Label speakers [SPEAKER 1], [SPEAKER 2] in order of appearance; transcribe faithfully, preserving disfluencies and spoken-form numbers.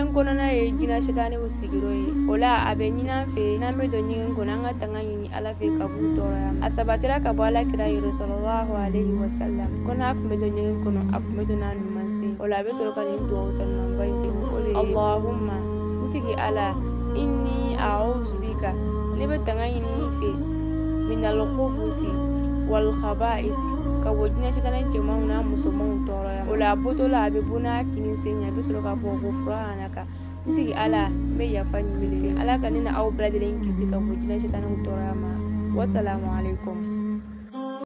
[SPEAKER 1] ñingen kono na ye jina shetani usigiro ye ola abe ñinan fe nan be do ñingen kono an ga tanga ñini ala fe ka bu toroya a sabatira ka bɔ ala kira yero sallallahu alaihi wasallam kono a kun be do ñingen kono a kun be do na numanse ola a be sɔrɔ ka nin duwawu sanuman ba in o de allahumma ntigi ala inni a'udhu bika ne be tanga ñini fe min al khubusi wal khaba'is ka bɔ jinɛ shetani cɛmanw n'a musomanw tɔɔrɔya o la a bɔtɔ la a bɛ bɔ n'a kini sen ɲɛ a bɛ sɔrɔ k'a fɔ ko fura hana ka ntigi ala n bɛ yafa ɲini fɛ ala ka ne na aw bɛɛ lajɛlen kisi ka bɔ jinɛ shetaniw tɔɔrɔya ma wasalamu alaikum.